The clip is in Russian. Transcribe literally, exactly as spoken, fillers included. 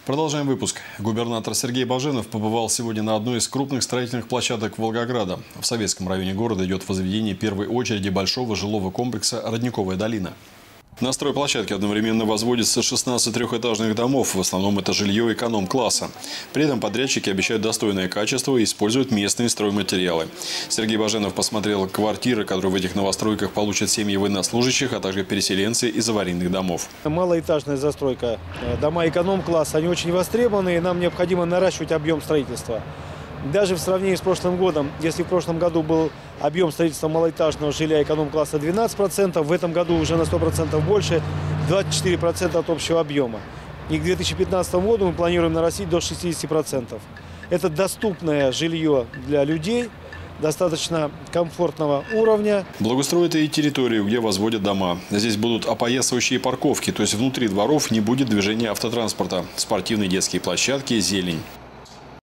Продолжаем выпуск. Губернатор Сергей Баженов побывал сегодня на одной из крупных строительных площадок Волгограда. В Советском районе города идет возведение первой очереди большого жилого комплекса «Родниковая долина». На стройплощадке одновременно возводится шестнадцать трехэтажных домов. В основном это жилье эконом-класса. При этом подрядчики обещают достойное качество и используют местные стройматериалы. Сергей Баженов посмотрел квартиры, которые в этих новостройках получат семьи военнослужащих, а также переселенцы из аварийных домов. Малоэтажная застройка, дома эконом-класса, они очень востребованы, и нам необходимо наращивать объем строительства. Даже в сравнении с прошлым годом, если в прошлом году был объем строительства малоэтажного жилья эконом-класса двенадцать процентов, в этом году уже на сто процентов больше, двадцать четыре процента от общего объема. И к две тысячи пятнадцатому году мы планируем нарастить до шестидесяти процентов. Это доступное жилье для людей, достаточно комфортного уровня. Благоустроят и территорию, где возводят дома. Здесь будут опоясывающие парковки, то есть внутри дворов не будет движения автотранспорта, спортивные детские площадки, зелень.